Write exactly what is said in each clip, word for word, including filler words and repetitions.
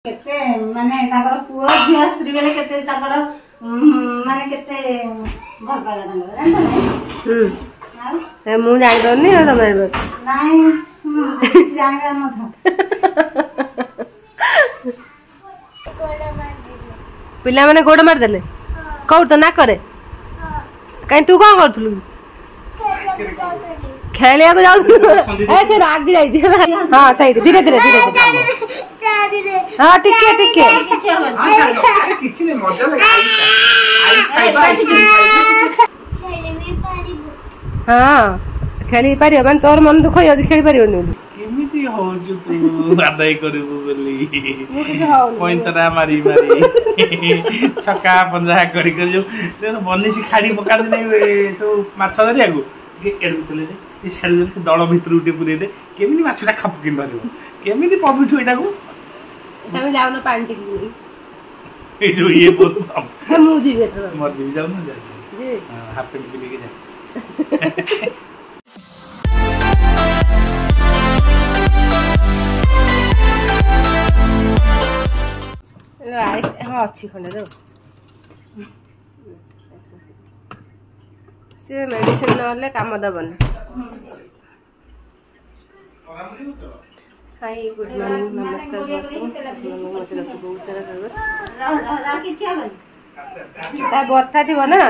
केते माने ताकर पुओ झिया स्त्री बेले केते ताकर माने केते भल पाला तांगर जानत हम ए मु जानि दनी आ तमे नाही जानि म था पिला माने गोड़ मार देले कौर तो ना करे कहीं तू कौन करथलु खेलिया को जाऊ ऐसे राग जाई हां सही धीरे धीरे धीरे हां टिके टिके किछि ने मजा लगे आइस खाइबा आइसक्रीम हां खेली पारियो मन तोर मन दुख हो खेली पारियो नु केमिति हो जु तू आदाय करबो बोली पॉइंटरा मारी मारी छक्का पंजा करी करी जो बनिसी खाड़ी पका दे सो माछ धरिया को एड चले दे ए सेल दळ भितर उठे पुरे दे केमिति माछटा खाप किन धरिबो केमिति पबिठु एटा को तमे जाउ न पानी टिकी ए जो ये बोल हम मुजी बेटर मर जी जाउ न जा जी हाफ पेंट भी लेके जा राइस हां अच्छी खंडे दो से मेडिसिन नले काम दबन हाय गुड मॉर्निंग नमस्कार दोस्तों मजे रखो बहुत सारा खबर राखी छाबन ता बत्ता दिबो ना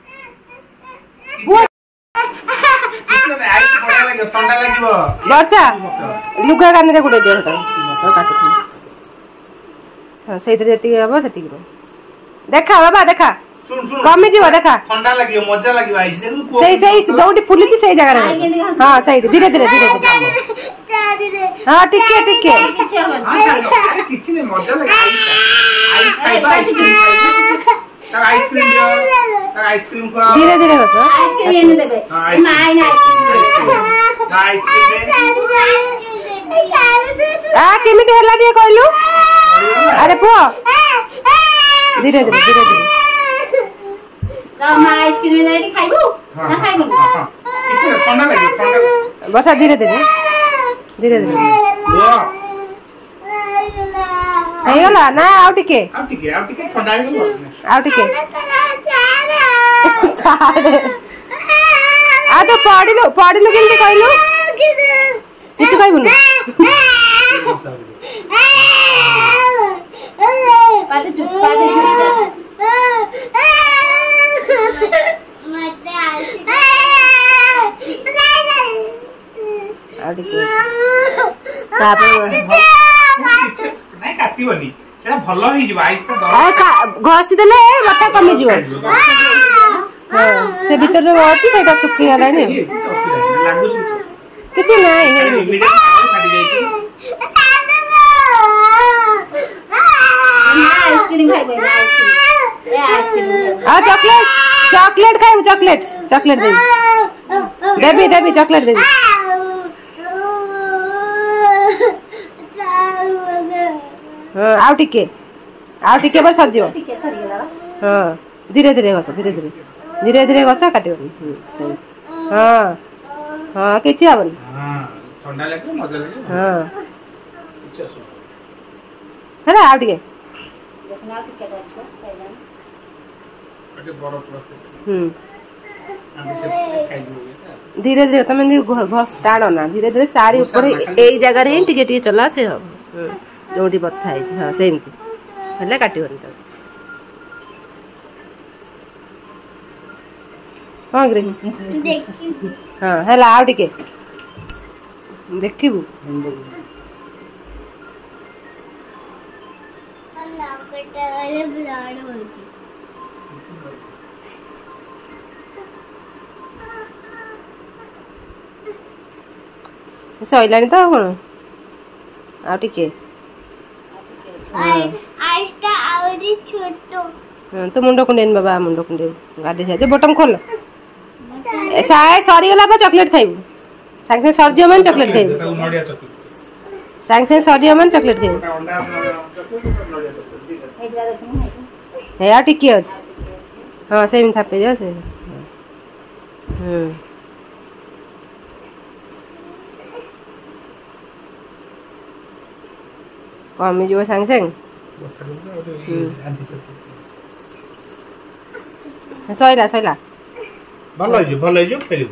वर्षा लुगा कान रे गुडे दे हटा मत काट हां सेति जेति हबो सेति को देखा बाबा देखा सुन सुन कमी जीव देखा ठंडा लागियो मजा लागियो आइस दे सही सही जोटी फुलिची सही जगह रे हां सही धीरे धीरे धीरे हां टिके टिके किछि ने मजा लागे आइस खाइबा आइसक्रीम खाइबा आइसक्रीम दियो आइसक्रीम को धीरे धीरे बस आइसक्रीम लेने देबे माय ना आइसक्रीम आ केमिति हला दिए कहलु अरे पुओ धीरे धीरे धीरे धीरे रामा आइसक्रीम लेनी खाइबो ना खाइबो किछि ने ठंडा लागियो ठंडा वर्षा धीरे धीरे धीरे धीरे नहीं होला ना आउ टिके आउ टिके आउ टिके ठंडा हो गलो आउ टिके छाड़े आ तो पडिलो पडिलो केमति कहलु किछ कहबु न पाटे चुप पाटे चुप आउ टिके तापर नहीं काटिबनी सेटा भलो ही जिवो आइस आ घसी देले मता कमी जिवो हां से भीतर रे अछि सेटा सुखी हलानी लागु छि किछ नाही हे खाडी जाई आइसक्रीम खाइबे आइसक्रीम ए आइसक्रीम आ चॉकलेट चॉकलेट खाइबो चॉकलेट चॉकलेट देबी देबी देबी चॉकलेट देबी हां आउ टिके आउ टिके बस सजियो टिके सरी गेला हां धीरे धीरे घस धीरे धीरे धीरे धीरे घस काटियो हां हां किछि आबन हां ठंडा लागे मजा लागे हां किछि असु हैला आउ टिके जखना टिके दाछो खाइला अटे बड़ प्रस्তুत हम हम से खाइ दियो धीरे धीरे तमे घस टाड़ो ना धीरे धीरे सारी ऊपर एई जगह रे टिके टिके चला से हो जोटी बत्ता है हां सेमती हले काटिबनी त हां ग्रेनी देखि हां हला आउ टिके देखिबु अल्लाह कटा वाले ब्लड होची सइलानी त कोन आउ टिके आई आइसका आउरी छोटो हां तो मुंडो कुंडेन बाबा मुंडो कुंडे गादे जाजे बटन खोल साय सरी गला बा चॉकलेट खाइबू सांग से सरजियो मन चॉकलेट खाइबू नडिया चॉकलेट सांग से सरजियो मन चॉकलेट खाइबू अंडा चॉकलेट नडिया चॉकलेट एडवा देखनी हे आ टिके अछि हां सेम थापे जा से हम कमी जो सांग सांग सैला सैला भल हो भल हो खेल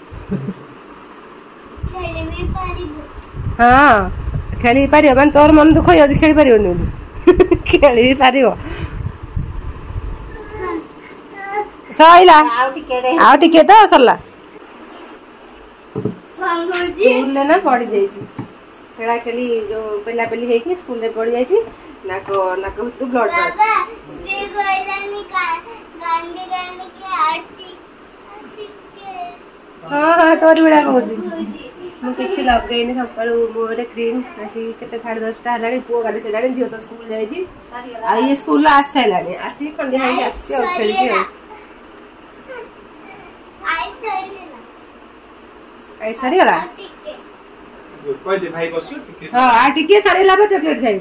हाँ खेली पार मान तोर मन दुख हो खेली पार खेली पार सैला आउ टिके तो सरला स्कूल ना पड़ जाइए खेला खेली जो पेला पेली है कि स्कूल में पड़ जाइए नाक नाक ब्लड हाँ हाँ तोर बेड़ा कहूँ मुझे लगेनि सका मुझे क्रीम आसी के साढ़े दसटा है पुओ गाड़ी से झील तो स्कूल जाइए स्कूल आस सारे आसी खंडिया आसी आई सरीगला कोई दे भाई बसियो टिके हां आ टिके सरीला बा चॉकलेट खाई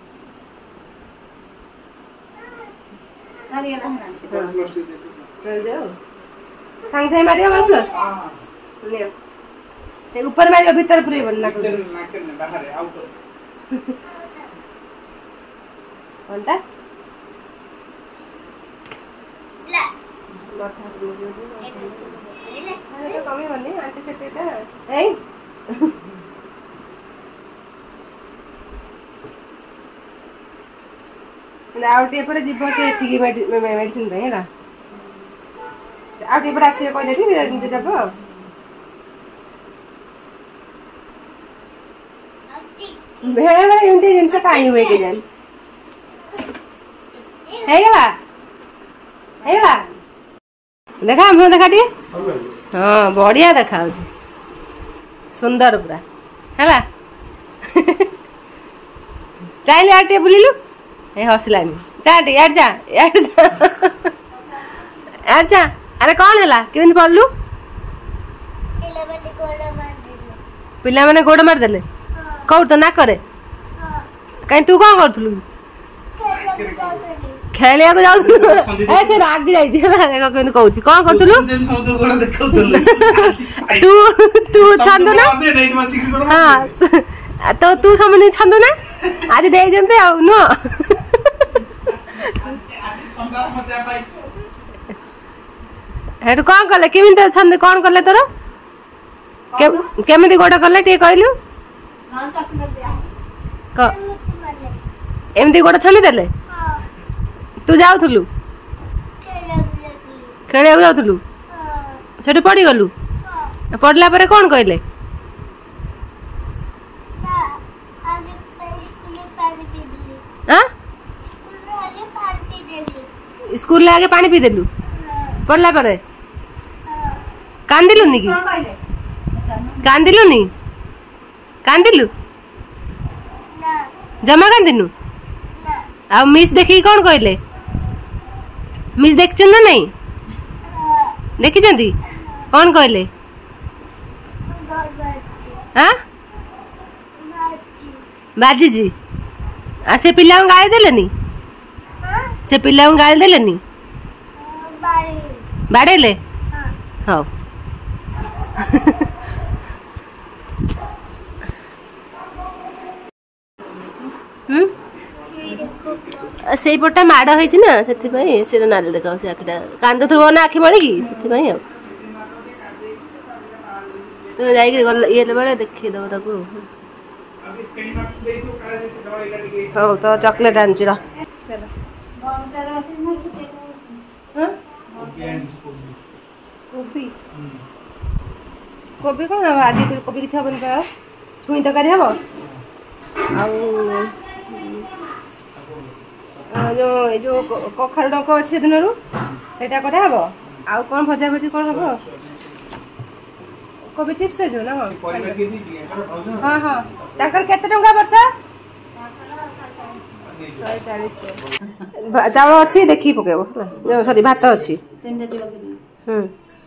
सरीगला चल जाओ संग से मारियो वन प्लस हां ले से ऊपर मारियो भीतर पूरे बनना को नाके में बाहर आउट कोनटा ला माथा तो कमी बनी आंटी से पेटा ए आउटे पर जीव से ठीक मेडिसिन पे है आउटे पर आसिए कह देती निजे देव बेले बेले एमती जिनस कहीं हुए के जान हेगला हेगला देखा मुँह देखा टे हाँ बढ़िया देखा सुंदर पूरा है चाहिए आटे बुलिलु ए हसलानी चाटे यार जा यार जा यार जा अरे कौन है केमी पढ़लु पिला मैंने गोड़ मारदे कौट तो ना करे कहीं तू कौन करूँ खेलिया को जाऊ ए से राग जाई देखो केन कहू छी कोन करथुलु तू तू छंदु ना हां तो तू समने छंदु ना आज दे जंते आ नो हेड कोन करले केमिन तो छंद कोन करले तोर केमिति गोडा करले टे कहलु हां चॉकलेट दिया क एमती गोडा छली देले तू जाऊलु खेल जाऊलु से पड़ी गलु पढ़ला पर कौन कहले स्कूल आगे पानी पी देलु पढ़ला पर कांदिलुनी कि कांदिलुनी कांदिलु जमा कांदिनु आ मिस देखी कौन कहले मिस देख ना नहीं देखी चंदी कौन कहले हाँ बाजी जी आ से पिला गाली देलेनी से पिला गाली देलेनी बाड़ेले हाँ हम्म से पटा माड़ होइछि ना सेति से नाली देखा से आखिटा कांद थो ना आखि मळी की सेति तो जाई के ये बेले देखि दो ताको हो तो चॉकलेट आनछि रा कोबी कोबी कोन आज कोबी किछ बन पा छुई तकारी हबो आ जो जो कखार डक अच्छे दिन सेटा करे हबो आउ कौन भजा भजी कौन हबो कोबी चिप्स जो ना हां हां ताकर केते टंका वर्षा एक सौ चालीस चावल अच्छी देखी पकेबो सॉरी भात अच्छी हम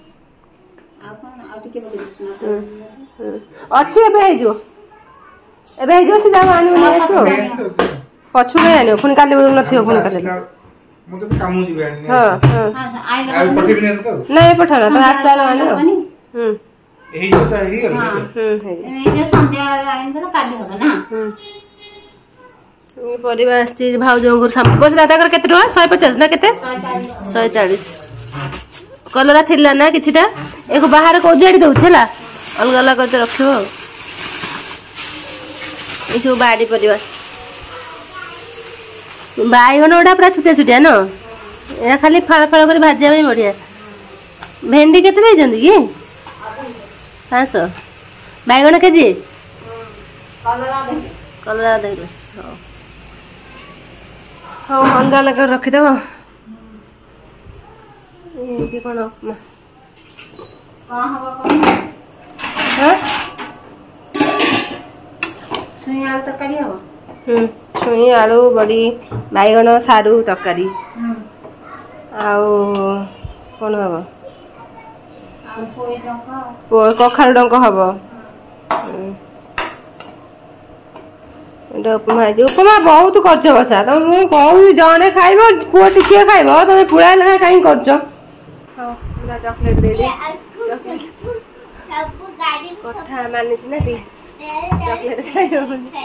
अच्छी एबे हे जो एबे हे जो से जाव आनी बनी आसो पछु में आने फोन काले बोल नथि फोन काले मके काम जी आनी हां हां आ पठे बिना तो नहीं पठाना तो आस्ता आने हम एही तो एही कर हम ए जे संध्या आइन तो काली होगा ना हम ପରିବା ଆସିଛି ଭାଉଜଙ୍କୁ ପଇସା ଦାଦାଙ୍କର କେତେ ଟଙ୍କା ଶହେ ପଚାଶ ନା କେତେ ଶହେ ଚାଳିଶ କଲରା ଥିଲା ନା କିଛିଟା ଏକୁ ବାହାରେ କୋଜାଡ଼ି ଦଉଛି ହେଲା ଅଲଗା ଅଲଗା କରିତେ ରଖିବ ଆଉ ଏସବୁ ବାଡ଼ି ପରିବା ବାଇଗଣ ଗୁଡ଼ା ପୁରା ଛୋଟିଆ ଛୋଟିଆ ନ ଏହା ଖାଲି ଫାଳ ଫାଳ କରି ଭାଜିବା ପାଇଁ ବଢ଼ିଆ ଭେଣ୍ଡି କେତେ ଦେଇଛନ୍ତି କି ପାଞ୍ଚଶହ ବାଇଗଣ କେଜି କଲରା ଦେଇଦେବେ ହଉ ହଉ ଅଲଗା ଅଲଗା ରଖିଦେବ ଏ କ'ଣ ଉପମା ଛୁଇଁ ଆଳୁ ତରକାରୀ ହବ ଛୁଇଁ ଆଳୁ ବଡ଼ି ବାଇଗଣ ସାରୁ ତରକାରୀ ଆଉ କ'ଣ ହବ କଖାରୁ ଡଙ୍କ ହବ ଏଇଟା ଉପମା ହେଇଛି ଉପମା ବହୁତ କରୁଛ ବସା ତମେ ମୁଁ କହୁଛି ଜଣେ ଖାଇବ ପୁଅ ଟିକେ ଖାଇବ ତମେ ପୁଳାଏ ଲେଖା କାହିଁକି କରୁଛ ଚକଲେଟ ଦେଇଦେ କଥା ମାନିଛି ନା ଟିକେ ଚକଲେଟ ଖାଇବ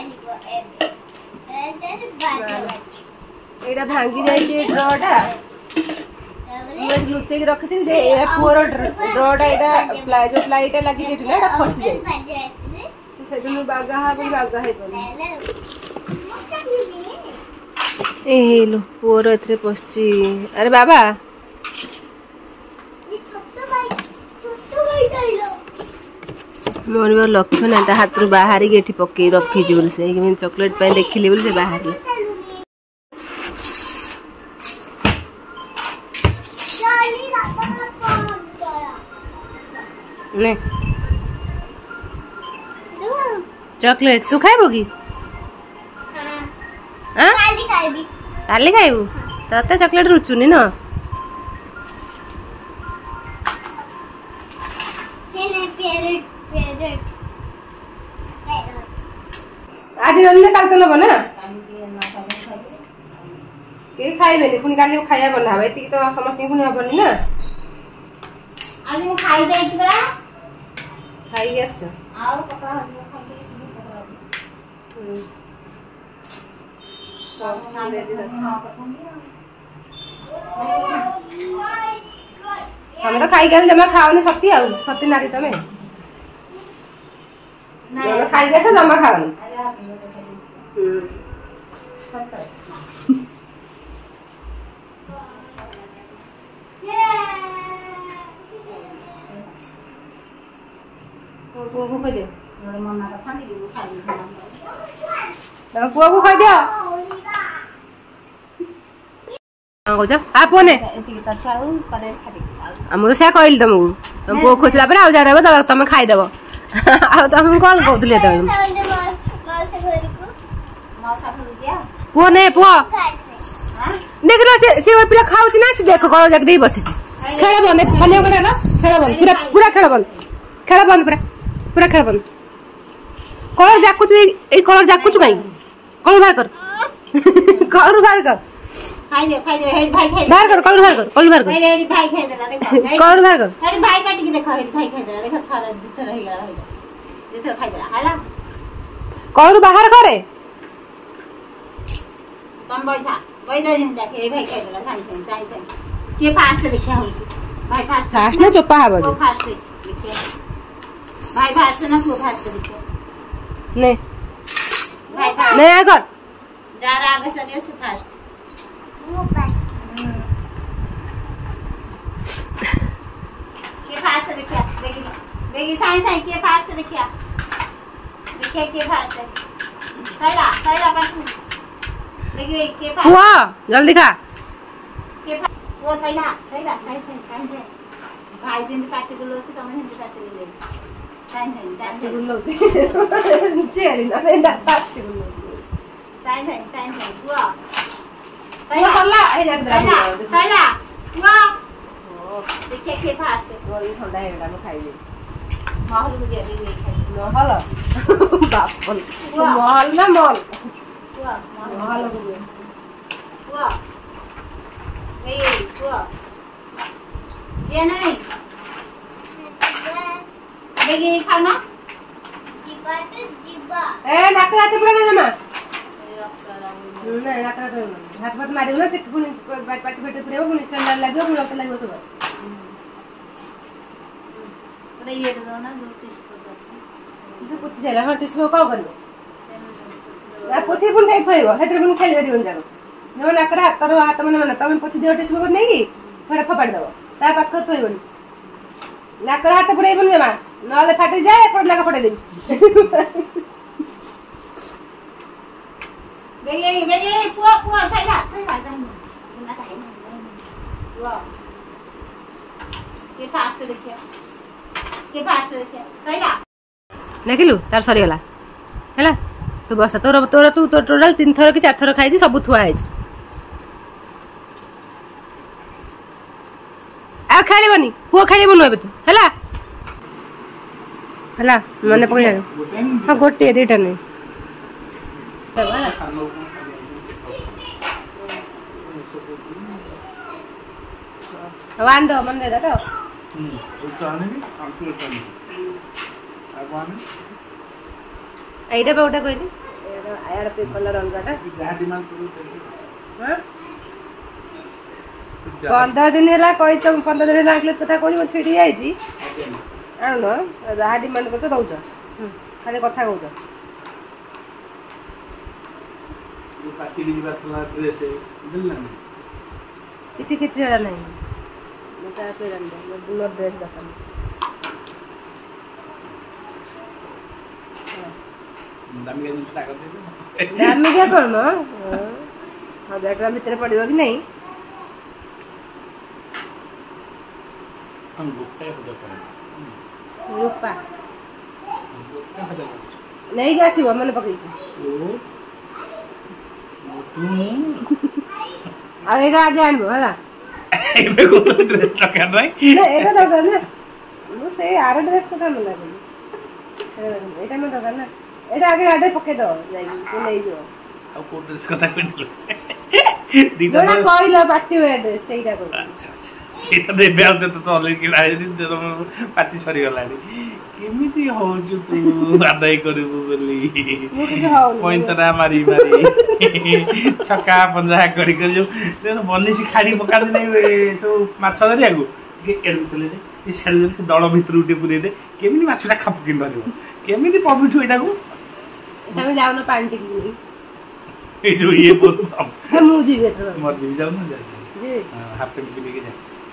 ଏଇଟା ଭାଙ୍ଗି ଯାଇଛି ଡ୍ରଟା ଲୁଚେଇକି ରଖିଥିଲି ଯେ ଏ ପୁଅର ଡ୍ରଟା ଏଇଟା ଯୋଉ ପ୍ଲାଇଟା ଲାଗିଛି ଏଠି ନା ଏଇଟା ଖସି ଯାଇଛି ସେଦିନ ବାଗା ହବ ବାଗା ହେଇପାରୁନି ଏଇ ଲୋ ପୁଅର ଏଥିରେ ପଶିଛି ଆରେ ବାବା ମୋର ଲକ୍ଷ୍ୟ ନାହିଁ ତା ହାତରୁ ବାହାରିକି ଏଠି ପକେଇ ରଖିଛି ବୋଲି ସେ ଚକଲେଟ ପାଇଁ ଦେଖିଲି ବୋଲି ସେ ବାହାରିଲା चॉकलेट तू खाइबो की हां काली खाइबी काली खाइबो तते चॉकलेट रुचुनी न हेने फेवरेट फेवरेट आज जल्दी काल तो न बना के खाइबे नि पुनी काली खाया बना हबे एति तो समस्त पुनी हबनी ना आज मु खाइ दे कि बरा खाइ गेस छ और पका तमें तो खाई जमा खाओनी सती आउ सती नारी तमें खाई जमा खाओनी पुआ को खाई दे पुआ को खाई दियो कौच आपने मुझे से कहली तुमको तुम पुआ खोसला पर आउ जा तुम खाईदेव तुम कौन कहते पुआ नहीं पुआ देख लो से से पिला खाउछ ना से देख कल जाक दे बसी खेल बंद खेल बंद खेल बंद पूरा पूरा खेल बंद खेल बंद पूरा पूरा खेल बंद कलर जाकुछ ए कलर जाकुछ काई कलर बाहर कर कलर बाहर कर खाई दे खाई दे हेड भाई खाई बाहर कर कलर बाहर कर कलर बाहर कर हेड भाई खाई देला देखो कलर बाहर कर हेड भाई काट के देखो हेड भाई खाई देला देखो थारा दूसरा रह गया रह गया दूसरा खाई देला हला कलर बाहर करे तुम बैठा बैठा जिन जाके हेड भाई खाई देला साई साई साई साई के फास्ट देखिया हो भाई फास्ट फास्ट ना चोपा हबो जो फास्ट देखिया भाई फास्ट ना को फास्ट देखिया नहीं भाई फास्ट नहीं आगर जा रहा आगे चलिए सु फास्ट वो फास्ट के फास्ट देखिया देखी देखी साई साई के फास्ट देखिया देखिए के फास्ट सैला सैला पास देखिए के फास्ट हुआ जल्दी खा के वो सैला सैला साई साई साई साई भाई जिन पार्टी को लोची तमे हिंदी पार्टी ले साई साई साई को लोची चेरी ना बेंदा पार्टी को लोची साई साई साई साई हुआ वो सल्ला ए जाक सैला सैला हुआ ओ देखिए के फास्ट गोली ठंडा है गला खाई ले महल को जे ले खाई महल बाप महल ना मॉल हुआ महल को हुआ ए हुआ ये नहीं देखिए खाना जीवा तो जीवा ए नाक रात पूरा ना जमा ना रात रात हाथ बात मारियो ना से पुनी पाटी पेटे पुरेबो पुनी ठंडा लागो पुनी रक्त लागो सब अरे ये दो ना दो टिश्यू पेपर सीधे पोछि जाला हां टिश्यू पेपर का करबो ना पोछि पुन सही थइबो हेतरे पुन खेल दिबन जानो न नाकर हाथ तर हाथ मन मन तमे पोछि दियो टिश्यू पेपर नै की फड़ा फपाड़ दबो ता पाख थइबो नाकर हाथ पुरेबो जमा नले फाटी जाए पडला का फटे देबी bây giờ bây giờ cua cua xây lại xây lại đây mình đã thấy cua cái fast देखिए के fast देखिए सही ला देखिलु तार सरी गला हैला तू बस तोर तोर तू तो टोटल तीन थर कि चार थर खाइ छी सब थुआ है आ खाइबनी पुओ खाइबनु एबे तू हैला हैला मने पकई हां गोटे देटा नहीं वांदो मन दे तो हम्म उचाने भी आंटी उचाने आवाने आइडा बाउटा कहली एडा आयार पे कलर रंगाटा जा डिमांड करू हां पंद्रह दिन हैला कहि छ पंद्रह दिन लागले कथा कोनी म छिडी आइ छी आनो जा डिमांड करछ दउछ खाली कथा कहउछ ये पार्टी की बात ला ड्रेस है दिल ना किछि किछि जड़ा नहीं मता पे रंदा मैं बुलो ड्रेस दखन दामी के जिंस टाका दे दामी के कोन हां हजार ग्राम भीतर पड़ियो कि नहीं हम गुप्ता हो जाता रूपा नहीं गासिबो मन पकई ओ अब एका आगे आनबो हला एबे को ड्रेस टका नहीं एटा दरकार ना मु से आर ड्रेस कथा मन लागल एटा में दरकार ना एटा आगे आडे पके दो जाई तू नहीं जो अब को ड्रेस कथा कहिल दीदा ना कहलो पार्टी वेयर ड्रेस सेटा को अच्छा अच्छा सेटा दे बेल तो तो ऑलरेडी किनाय दे पार्टी सरी गलानी केमिति होजु तू आदाय करबो बोली पॉइंटरा मारी मारी छक्का पंजा करी कर जो देन बनिसी खाड़ी पका दे नै सो माछ धरिया को के एडु चले दे ए सेल के दळ भितर उठे पुदे दे केमिति माछटा खाप किन धरिबो केमिति पबिठु एटा को एटा में जाउ न पानी टिकी ए जो ये बोल हम मुजी गेट मर जी जाउ न जा जी हाफ पेंट के लेके जा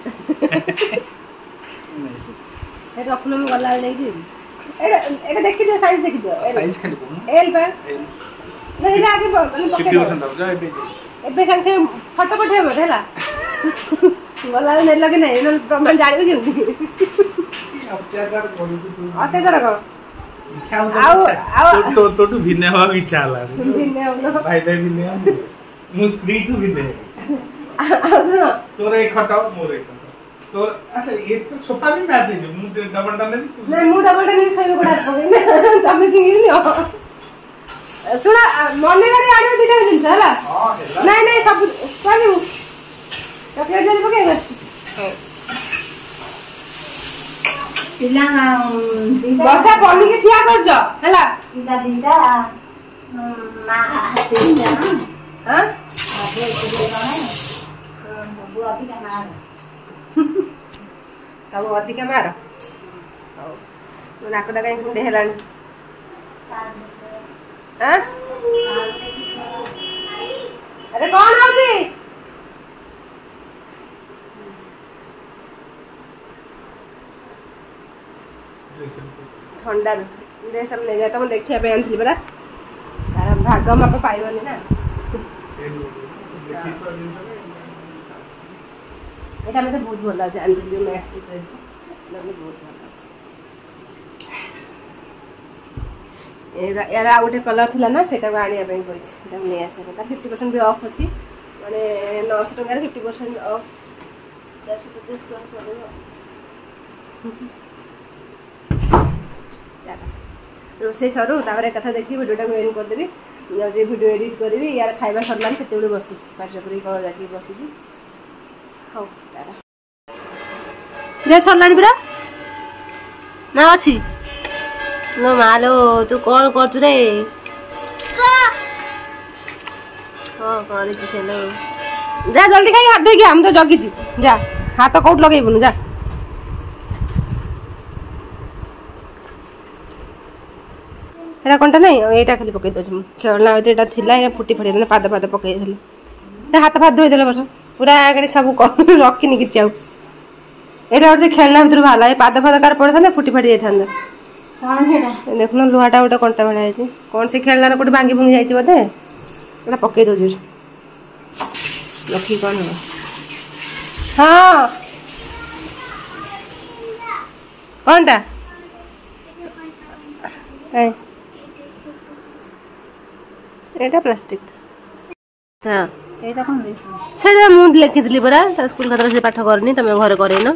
ए रखनो में गला ले जी एटा एटा देखि दे साइज देखि दे साइज खाली को एल पे नहीं आगे पके पचास परसेंट हो जाए एबे एबे संग से फोटो पठे मत हैला गला ले लगे नहीं न प्रमाण जानिबे कि अत्याचार करू तू अत्याचार कर इच्छा हो तो तो तो भिन्न हो इच्छा ला भिन्न हो भाई भाई भिन्न मु स्त्री तू भिन्न सुनो तोर एक खटाओ मोर एक तो अच्छा ये तो सोफा भी मैच है मु डबल डबल नहीं मु डबल डबल सही कोडा पके तमे सिंगिल नि सुना मने गरी आने दिटा जिंस हला हां हेला नहीं नहीं सब पानी चॉकलेट जल्दी पके पिला बसा पानी के ठिया कर जा हला इला दिटा मा हाथे जा हां हाथे के बनाए सब अभी का मार सब अधिक मार नाकटा कहीं कुंडे हेलानी हां अरे कौन आउती ठंडा ड्रेस हम ले जाता मैं देखिया पे आनथि बरा तार भाग माप पाइबनी ना एटा मते बहुत भल लागे आनथि जो मैक्सी ड्रेस लगे बहुत भल लागे एरा एरा उठे कलर थिला ना सेटा को आनिया पे कहि एटा ले आसे ता पचास परसेंट भी ऑफ अछि माने नौ सौ टका पचास परसेंट ऑफ चार सौ पचास टका पड़ेगा रोसे सरू तापर कथा देखी वीडियोटा को एंड कर देबी या जे वीडियो एडिट करबी यार खाइबा सरलान सेते बेले बसिछी पाठ करी कर जाकी बसिछी हो टाटा रे सरलानी बरा ना अछि लो मालो तू कौन करछु रे हाँ कर जा जल्दी खाई हाथ धोई हम तो जगी जा हाथ कौट लगेबुन जा एटा कोनटा नहीं एटा खाली पकई दछ खेलना होते एटा थिला ए फुटी फड़ी देले पाद पाद पकई देले ते हाथ फाथ धोई देले बस पूरा आगे सब रखिनी किछि आउ एटा और खेलना भीतर भाला ए पाद फाद कार पड़े था फुटी फड़ी जाइथान कौन सेटा देखुन लुहाटा गोटे कंटा बना है कौन से खेलना रे कोटी भांगी भुंगी जाइछि बोधे एटा पकई दो जुस लखी कौन है हाँ कौनटा ए एटा प्लास्टिक हाँ एटा कोन देसी सेटा मु लिखिदिली परा स्कूल खातर से पाठ करनी तमे घर करेन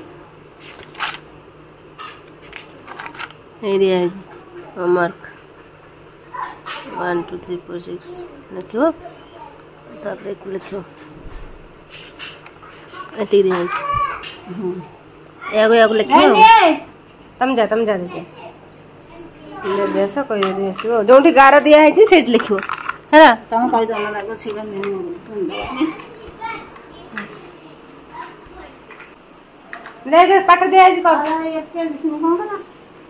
ए दिया है homework one two three four six लिखियो तापर एक लिखियो एती दिया है एगो एगो लिखियो तम जा तम जा दे ले देसा कोई देसो जोठी गार दिया है सेट लिखियो है तम कहि दला लागो छिगन नहीं सुंदर ले के पाठ दिया है कर अरे ये के लिखने कौन ना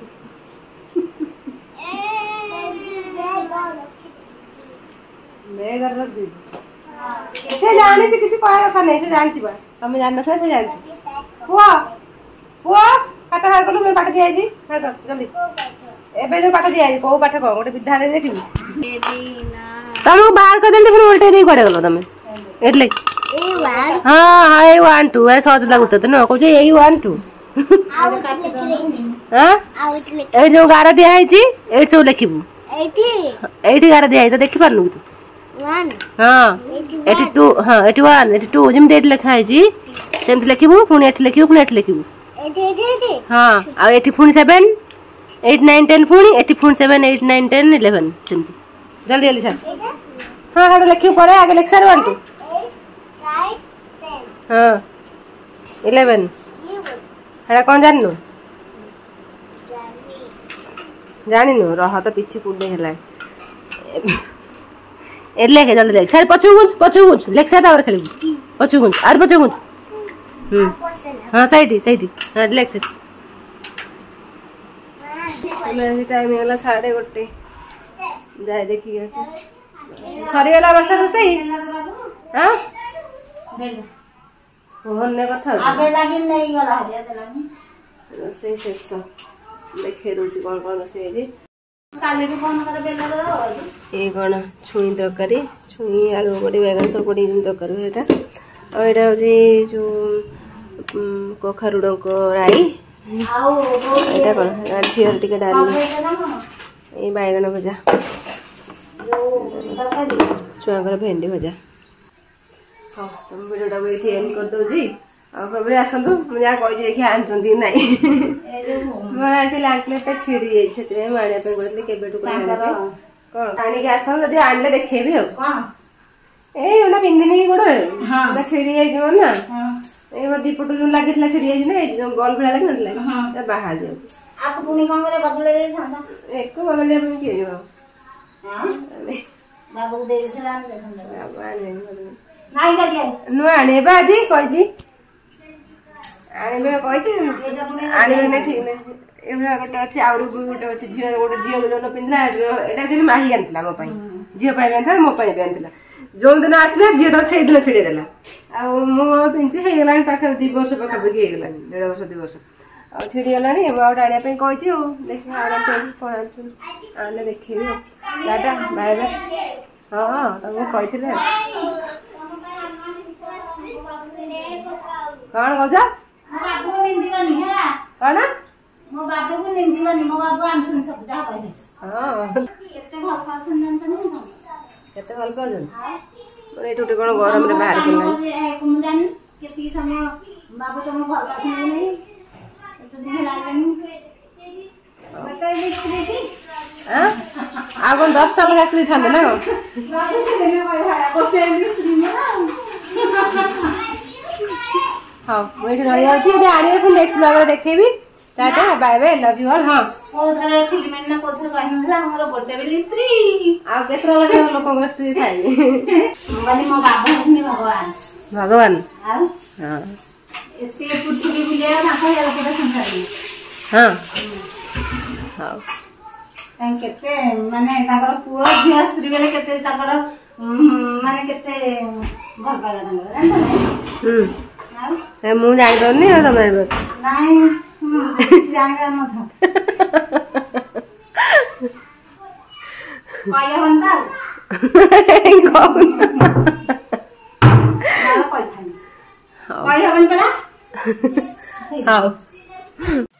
ले कर रख दे से जाने से किसी पाए का नहीं से जान छी बा हम जानना से जान छी हुआ हुआ खाता हार कलु पाठ दिया है हां कर जल्दी एबे जो पाठ दिया है को पाठ को गोटे विद्यालय देखिबी बेबी ना तम बाहर कर देली फिर उल्टे दे पड़े गलो तमे एटले ए वन हां हां ए वन टू ए सहज लागुत त न कहू जे ए वन टू हां ए जो गारा दिया है छी एट सब लिखिबू एटी एटी गारा दिया है त देखि पारनु तू वन हां एटी टू हां एटी वन एटी टू जिम डेट लिखा है जी सेम लिखिबू पुनी एट लिखिबू पुनी एट लिखिबू एटी एटी हां आ एटी पुनी सेवन एट नाइन टेन पुनी एटी पुनी seven eight nine ten eleven same जल्दी जल्दी सर हाँ हाँ लिखियो पड़े आगे लिख सर वन टू हाँ इलेवन हेड़ा कौन जाननु जानिनु रह तो पिछे पुडे हेला ए लेख जल्दी लेख सर पछु गुंज पछु गुंज लेख सर और खेली पछु गुंज और पछु गुंज हम्म हाँ साइड साइड हाँ लेख सर मेरे टाइम होला साढ़े गोटे जाए देखी ऐसे सरी वाला वर्षा तो सही हां फोन ने कथा आबे लागि नहीं गला हरिया देलानी सही शेष देखे दोची कोन कोन से जी काले भी फोन करे बेला रो ए कोन छुई तरकारी छुई आलू बड़ी बैगन सब बड़ी तरकारी एटा और एटा होजी जो कखारुडो को राई आउ एटा कोन झियर टिके डाली ए बैगन भजा छुआ भेंडी भजा हाँ तुम वीडियो को ये एंड कर दो जी आगे आसतु मुझे जहाँ कही देखिए आनी ना मोर आसे आंकलेटा छिड़ी जाइए आने कहती केबेठू कौन आनिक आस जब आने देखेबी ए पिंधिनी गोड़ छिड़ी जाइए ना ए दीपट जो लगी छिड़ी जाइए बल्ब भाया लगी ना बाहर जाए एक बदलिया किए नुआ आने आज कही आने आने ठीक ना गोटे अच्छे आउरी गोटे अच्छे झील गोटे झील जो पिंधला यहाँ माही आनी मो झील भी मोपाई भी आनी जो दिन आसला झील तो से दिन छिड़े देला पिंधि होगा पाखे दी वर्ष पाखापाखि होगा देढ़ वर्ष दुई वर्ष आ छिड़ी गला गोटे आने कही देखिए कौन आने देखी टाटा बाय बाय हाँ हाँ कही कौन कौच कौन मो बाबू को निंदिबनी मो बाबू आनसन सब जा कहले हां केते भल पासन जानत नहीं केते भल पासन मोरे टोटे कोन गरम रे बाहर केला को जानि केती समय बाबू तुम भल पासन नहीं तो दिखे लागनी बता दे थी हां आ कोन दस टा लगा करी थाने ना हाँ मुझे रही अच्छी आने फिर नेक्स्ट ब्लॉग देखेबी tata bye bye love you all. हां कोथरे फिल्म में ना कोथरे कहन हमर गोटे बेली स्त्री आ केतरा लगे लोकन स्त्री थाई माने मो बाबा हनी भगवान भगवान आ हां एते पृथ्वी बुले ना कहया के संसारी हां हां तां केते माने ताकर पुओ झिया स्त्री बेले केते ताकर माने केते भल पागा तांगर जानत हम मु जान दो नहीं तो मैं नहीं जाने मत पाया बंदा कौन ना पैसा नहीं पाया बन पड़ा हां